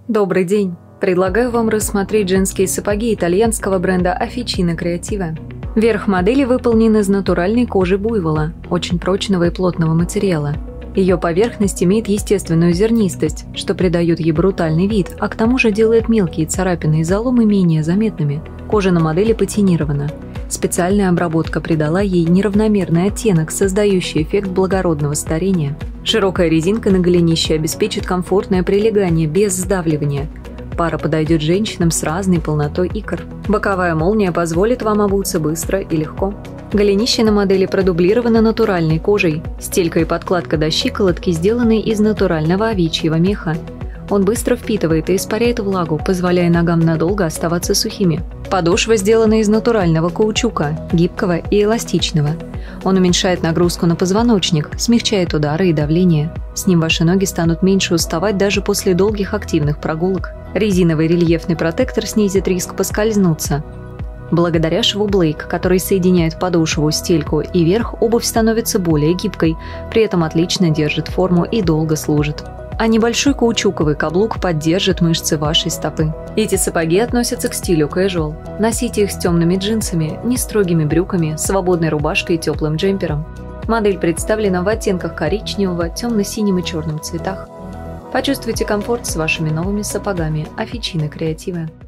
Добрый день! Предлагаю вам рассмотреть женские сапоги итальянского бренда Officina Creativa. Верх модели выполнен из натуральной кожи буйвола, очень прочного и плотного материала. Ее поверхность имеет естественную зернистость, что придает ей брутальный вид, а к тому же делает мелкие царапины и заломы менее заметными. Кожа на модели патинирована. Специальная обработка придала ей неравномерный оттенок, создающий эффект благородного старения. Широкая резинка на голенище обеспечит комфортное прилегание без сдавливания. Пара подойдет женщинам с разной полнотой икр. Боковая молния позволит вам обуться быстро и легко. Голенище на модели продублировано натуральной кожей. Стелька и подкладка до щиколотки сделаны из натурального овечьего меха. Он быстро впитывает и испаряет влагу, позволяя ногам надолго оставаться сухими. Подошва сделана из натурального каучука, гибкого и эластичного. Он уменьшает нагрузку на позвоночник, смягчает удары и давление. С ним ваши ноги станут меньше уставать даже после долгих активных прогулок. Резиновый рельефный протектор снизит риск поскользнуться. Благодаря шву Блейк, который соединяет подошву, стельку и верх, обувь становится более гибкой, при этом отлично держит форму и долго служит. А небольшой каучуковый каблук поддержит мышцы вашей стопы. Эти сапоги относятся к стилю casual. Носите их с темными джинсами, нестрогими брюками, свободной рубашкой и теплым джемпером. Модель представлена в оттенках коричневого, темно-синим и черным цветах. Почувствуйте комфорт с вашими новыми сапогами Officina Creativa.